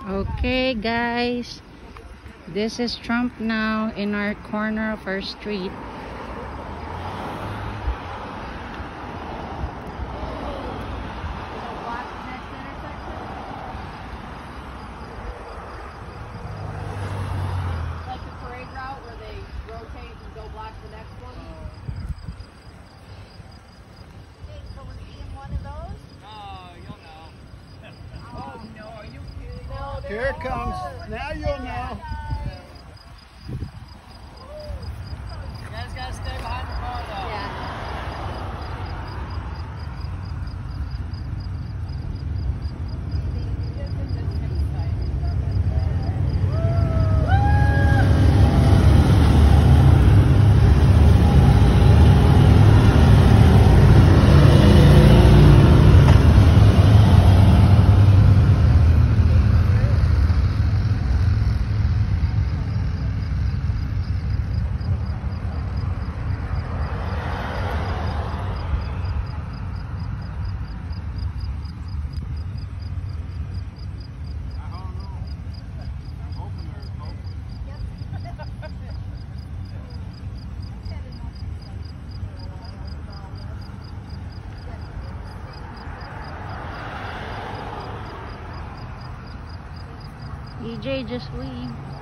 Okay guys, this is Trump now in our corner of our street. Like the parade route where they rotate and go block the next one. Okay, so we're seeing one of those? Oh, you'll know. Oh no, are you kidding? No, Here it comes. Now you'll know. You guys gotta stay behind the car though. Yeah. EJ just leave.